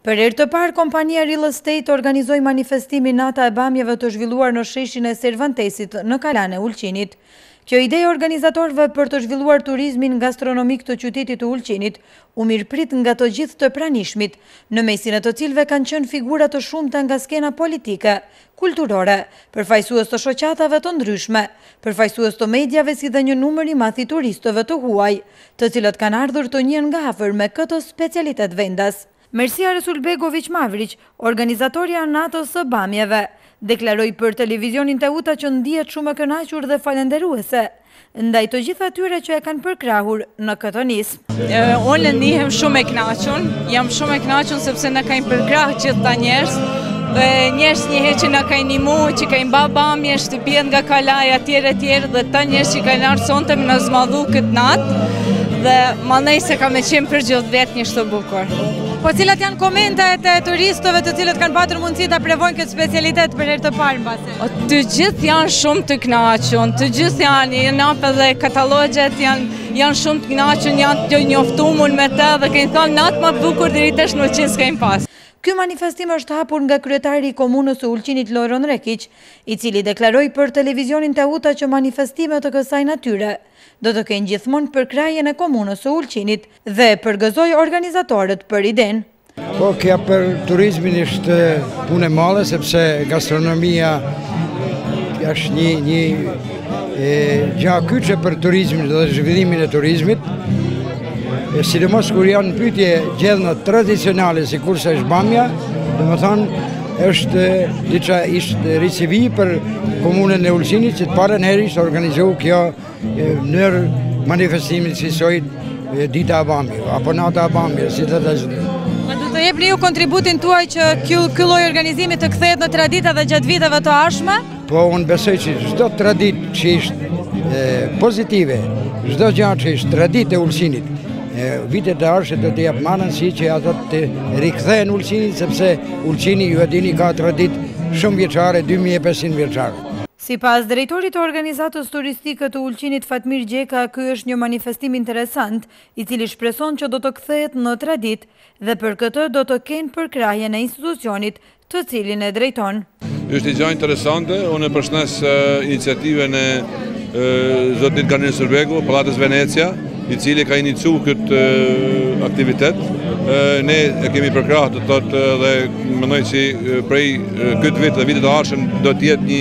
Për herë të parë, kompania Real Estate organizoi manifestimin Nata e Bamjeve të zhvilluar në sheshin e Cervantesit në Kalan e Ulqinit. Kjo ide e organizatorëve për të zhvilluar turizmin gastronomik të qytetit të Ulqinit u mirëprit nga të gjithë të pranishmit, në mesin e të cilëve kanë qenë figura të shumta nga skena politike, kulturore, përfaqësues të shoqatave të ndryshme, përfaqësues të mediave si dhe një numër i madh i turistëve të huaj, të cilët kanë ardhur të njihen nga afër me këtë specialitet vendas. Mercia Resulbegović Mavrić, organizatorja natës së Bamjeve, deklaroi për televizionin Teuta që ndihet shumë e kënaqur dhe falenderuese ndaj të gjithë atyre që e kanë përkrahur në këtë nismë. Unë ndihem shumë e kënaqur, jam shumë e kënaqur sepse na kanë përkrahur gjithë ta njerëz. Dhe njerëz njëherë që na kanë ndihmu, që kanë bërë bamje, shtëpiat nga Kalaja etj dhe ta njerëz që kanë ardhur sonte më na zmadhu këtë natë dhe mandej se ka me qenë për gjithë vetë një shtë bukur. Po cilat janë komentet e turistëve të cilët kanë patur mundësi ta provojnë këtë specialitet për herë të parë mbase? Të gjithë janë shumë të kënaqur, të gjithë janë hapë dhe katalogjet janë shumë të kënaqur, janë të njoftuar me të dhe kanë thënë natë më bukur deri tash në Ulqin s'kemi pas. Ky manifestim është hapur nga kryetari i komunës së Ulqinit Lojron Rekić, i cili deklaroi për televizionin Teuta që manifestime të kësaj natyre do të kenë gjithmonë përkrahjen e komunës së Ulqinit dhe përgëzoi organizatorët për idenë. Po, kjo për turizmin është punë e madhe sepse gastronomia është një gjë kyçe për turizmin dhe zhvillimin e turizmit. Sidomos kur janë pyetje gjellëna tradicionale si kurse është bamja, domethënë është diçka ishte risivi për komunën e Ulqinit që të parën herë ishte organizuar kjo në manifestimin si sojt dita e bamjeve apo nata e bamjeve, si të thashë. Do të jepni ju kontributin tuaj që ky lloj organizimi të kthehet në tradita dhe gjatë viteve të ardhshme? Po, unë besoj që çdo traditë që është pozitive, çdo gjë që është traditë e Ulqinit, vitet e ardhshme do të jap rëndësi që ato të rikthehen Ulqinit, sepse Ulqini ju e dini ka traditë shumë vjeçare, 2500 vjeçare. Sipas drejtorit të organizatës turistike të Ulqinit Fatmir Gjeka, ky është një manifestim interesant, i cili shpreson që do të kthehet në traditë dhe për këtë do të kenë përkrahjen e institucionit të cilin e drejton. Është një gjë interesante, unë përshëndes iniciativën e zotit Ganel Surbegu, Pallatës Venecia, i cili ka inicu këtë aktivitet. Ne e kemi përkrahur të thotë dhe mendoj që prej këtë vit dhe vitet e ardhshëm do të jetë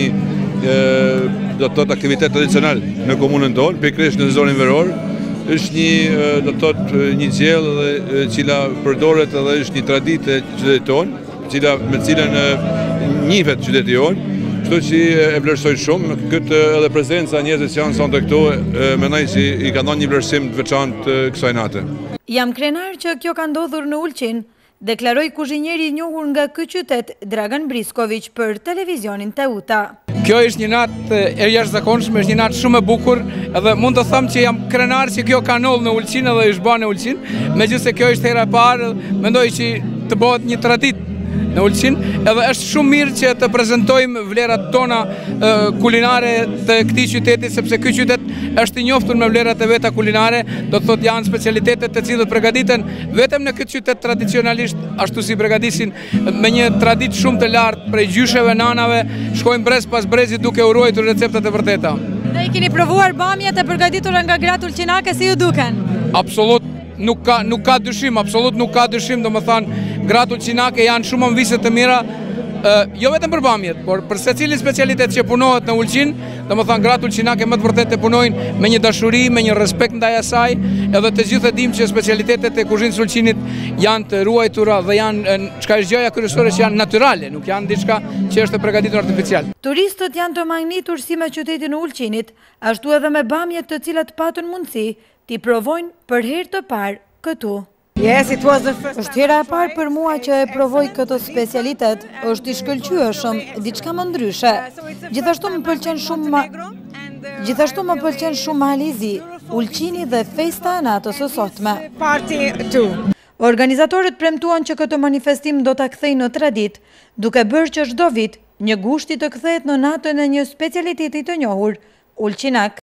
do të thotë aktivitet tradicional në komunën tonë, pikërisht në sezonin veror. Është një gjellë dhe cila përdoret edhe është një traditë e qytetit tonë, me cilën njihet qyteti jonë. Kështu që e vlerësoj shumë, këtë edhe prezenca njerëzve që janë sonte këtu, mendoj se i ka dhënë një vlerësim të veçantë kësaj nate. Jam krenar që kjo ka ndodhur në Ulqin, deklaroi kuzhinjeri i njohur nga ky qytet, Dragan Brisković për televizionin Teuta. Kjo është një natë e jashtëzakonshme, është një natë shumë e bukur, edhe mund të them që jam krenar që kjo ka ndodhur në Ulqin edhe është bërë në Ulqin, megjithëse kjo është hera e parë, mendoj që të bëhet një traditë në Ulqin, edhe është shumë mirë që të prezantojmë vlerat tona kulinare të këtij qyteti, sepse ky qytet është i njohur me vlerat e veta kulinare, do të thotë janë specialitetet të cilët përgatiten vetëm në këtë qytet tradicionalisht, ashtu si përgatisin me një traditë shumë të lartë prej gjysheve, nanave, shkojnë brez pas brezit duke u ruajtur receptet e vërteta. Dhe i keni provuar bamjet e përgatitura nga gratë ulqinake, si ju duken? Absolut, nuk ka dyshim, absolut nuk ka dyshim, domethënë gratë ulqinake janë shumë amvise të mira, jo vetëm për bamjet, por për secilin specialitet që punohet në Ulqin, domethënë gratë ulqinake më të vërtetë punojnë me një dashuri, me një respekt ndaj asaj, edhe të gjithë e dimë që specialitetet e kuzhinës së Ulqinit janë të ruajtura dhe janë çka është gjëja kryesore që janë natyrale, nuk janë diçka që është e përgatitur artificial. Turistët janë të magnitur si me qytetin e Ulqinit, ashtu edhe me bamjet të cilat patën mundësi t'i provojnë për herë të parë këtu. Është hera e parë për mua që e provoj këtë specialitet, është i shkëlqyeshëm, diçka më ndryshe. Gjithashtu më pëlqen shumë Malizi, Ulqini dhe festa e natës së sotme. Organizatorët premtuan që këtë manifestim do ta kthejnë në traditë, duke bërë që çdo vit një gushti të kthehet në natën e një specialiteti të njohur, ulqinak.